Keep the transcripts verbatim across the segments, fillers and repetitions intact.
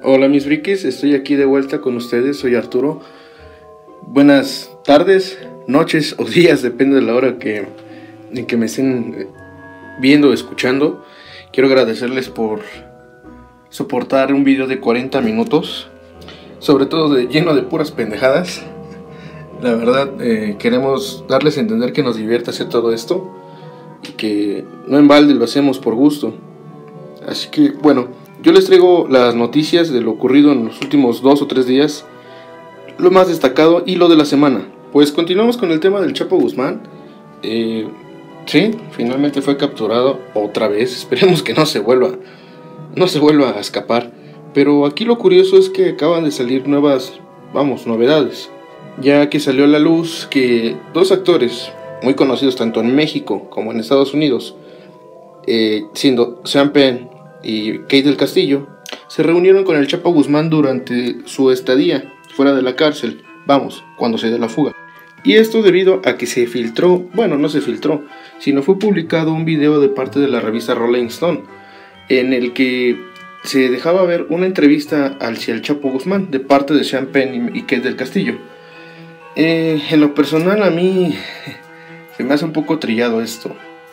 Hola mis frikis, estoy aquí de vuelta con ustedes, soy Arturo. Buenas tardes, noches o días, depende de la hora que, en que me estén viendo o escuchando. Quiero agradecerles por soportar un video de cuarenta minutos, sobre todo de, lleno de puras pendejadas. La verdad, eh, queremos darles a entender que nos divierte hacer todo esto y que no en balde lo hacemos por gusto. Así que bueno, yo les traigo las noticias de lo ocurrido en los últimos dos o tres días, lo más destacado y lo de la semana. Pues continuamos con el tema del Chapo Guzmán. Eh, sí, finalmente fue capturado otra vez. Esperemos que no se vuelva, no se vuelva a escapar. Pero aquí lo curioso es que acaban de salir nuevas, vamos, novedades. Ya que salió a la luz que dos actores muy conocidos tanto en México como en Estados Unidos, eh, siendo Sean Penn y Kate del Castillo, se reunieron con el Chapo Guzmán durante su estadía fuera de la cárcel, vamos, cuando se dio la fuga. Y esto debido a que se filtró, bueno, no se filtró, sino fue publicado un video de parte de la revista Rolling Stone, en el que se dejaba ver una entrevista hacia el Chapo Guzmán de parte de Sean Penn y Kate del Castillo. Eh, en lo personal a mí se me hace un poco trillado esto.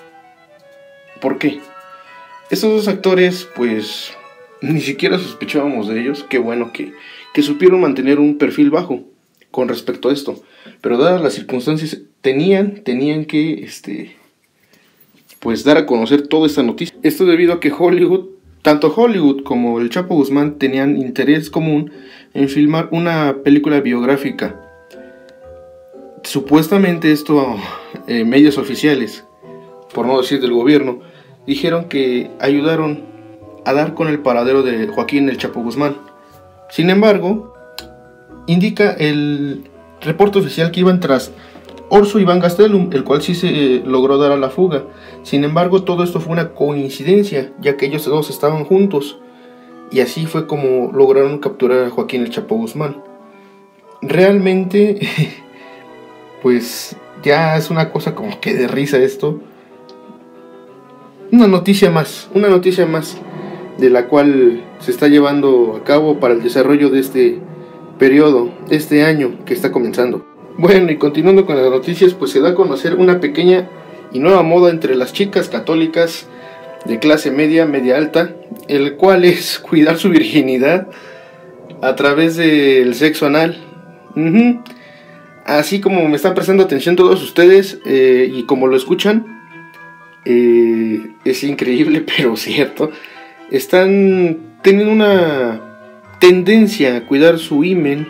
¿Por qué? Estos dos actores, pues, ni siquiera sospechábamos de ellos. Qué bueno que, que supieron mantener un perfil bajo con respecto a esto. Pero dadas las circunstancias, tenían, tenían que, este, pues, dar a conocer toda esta noticia. Esto debido a que Hollywood, tanto Hollywood como el Chapo Guzmán tenían interés común en filmar una película biográfica. Supuestamente esto, eh, medios oficiales, por no decir del gobierno, dijeron que ayudaron a dar con el paradero de Joaquín el Chapo Guzmán. Sin embargo, indica el reporte oficial que iban tras Orso Iván Gastelum, el cual sí se eh, logró dar a la fuga. Sin embargo, todo esto fue una coincidencia, ya que ellos dos estaban juntos, y así fue como lograron capturar a Joaquín el Chapo Guzmán. Realmente, pues ya es una cosa como que de risa esto. Una noticia más, una noticia más de la cual se está llevando a cabo para el desarrollo de este periodo, este año que está comenzando. Bueno, y continuando con las noticias, pues se da a conocer una pequeña y nueva moda entre las chicas católicas de clase media, media alta, el cual es cuidar su virginidad a través del sexo anal. Uh-huh. Así como me están prestando atención todos ustedes, eh, y como lo escuchan, Eh, es increíble pero cierto, están teniendo una tendencia a cuidar su himen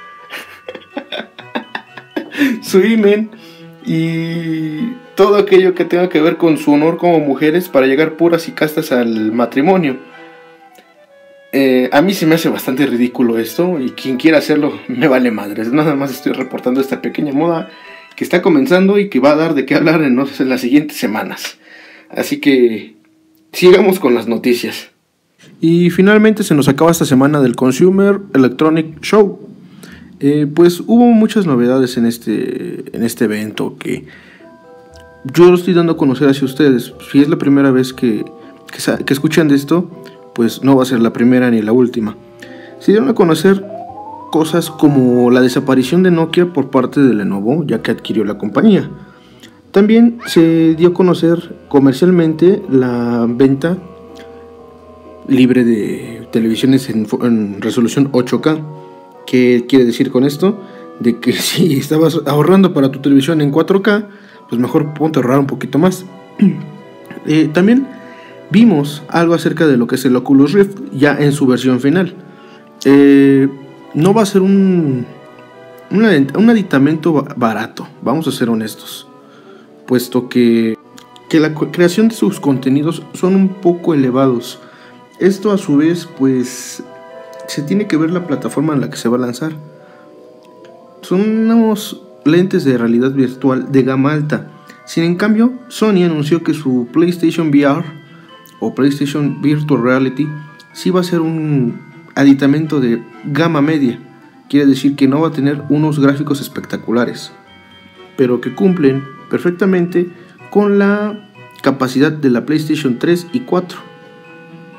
su himen y todo aquello que tenga que ver con su honor como mujeres para llegar puras y castas al matrimonio. eh, a mí se me hace bastante ridículo esto, y quien quiera hacerlo me vale madres. Nada más estoy reportando esta pequeña moda que está comenzando y que va a dar de qué hablar en, no sé, en las siguientes semanas. Así que sigamos con las noticias. Y finalmente se nos acaba esta semana del Consumer Electronic Show. Eh, pues hubo muchas novedades en este, en este evento que yo lo estoy dando a conocer hacia ustedes. Si es la primera vez que, que, que escuchan de esto, pues no va a ser la primera ni la última. Se dieron a conocer cosas como la desaparición de Nokia por parte de Lenovo, ya que adquirió la compañía. También se dio a conocer comercialmente la venta libre de televisiones en, en resolución ocho K. ¿Qué quiere decir con esto? De que si estabas ahorrando para tu televisión en cuatro K, pues mejor ponte a ahorrar un poquito más. eh, también vimos algo acerca de lo que es el Oculus Rift ya en su versión final. Eh, no va a ser un, un, un aditamento barato, vamos a ser honestos, puesto que, que la creación de sus contenidos son un poco elevados. Esto a su vez, pues, se tiene que ver la plataforma en la que se va a lanzar. Son unos lentes de realidad virtual de gama alta. Sin en cambio, Sony anunció que su PlayStation V R o PlayStation Virtual Reality sí va a ser un aditamento de gama media. Quiere decir que no va a tener unos gráficos espectaculares, pero que cumplen perfectamente con la capacidad de la PlayStation tres y cuatro.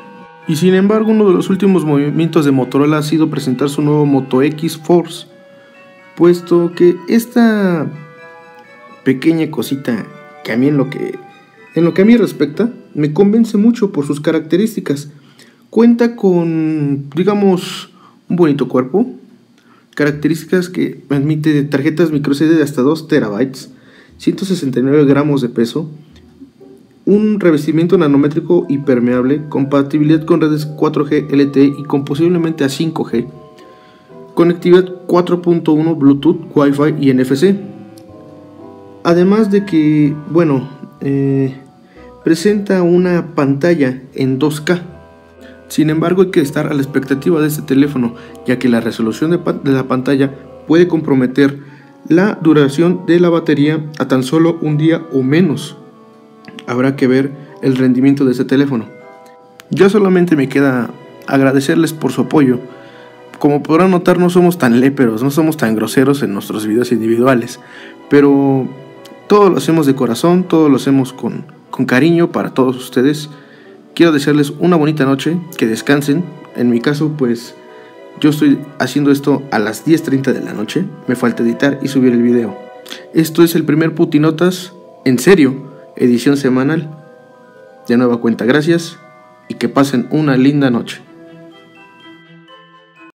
Y sin embargo, uno de los últimos movimientos de Motorola ha sido presentar su nuevo Moto X Force, puesto que esta pequeña cosita que a mí en lo que, en lo que a mí respecta, me convence mucho por sus características. Cuenta con, digamos, un bonito cuerpo, características que admite tarjetas microSD de hasta dos terabytes, ciento sesenta y nueve gramos de peso, un revestimiento nanométrico impermeable, compatibilidad con redes cuatro G L T E y con posiblemente a cinco G, conectividad cuatro punto uno, Bluetooth, Wi-Fi y N F C. Además de que, bueno, eh, presenta una pantalla en dos K. Sin embargo, hay que estar a la expectativa de este teléfono, ya que la resolución de, de la pantalla puede comprometer la duración de la batería a tan solo un día o menos. Habrá que ver el rendimiento de este teléfono. Ya solamente me queda agradecerles por su apoyo. Como podrán notar, no somos tan léperos, no somos tan groseros en nuestros videos individuales, pero todo lo hacemos de corazón, todo lo hacemos con, con cariño para todos ustedes. Quiero desearles una bonita noche, que descansen. En mi caso, pues yo estoy haciendo esto a las diez treinta de la noche, me falta editar y subir el video. Esto es el primer Putinotas en serio, edición semanal. De nueva cuenta, gracias y que pasen una linda noche.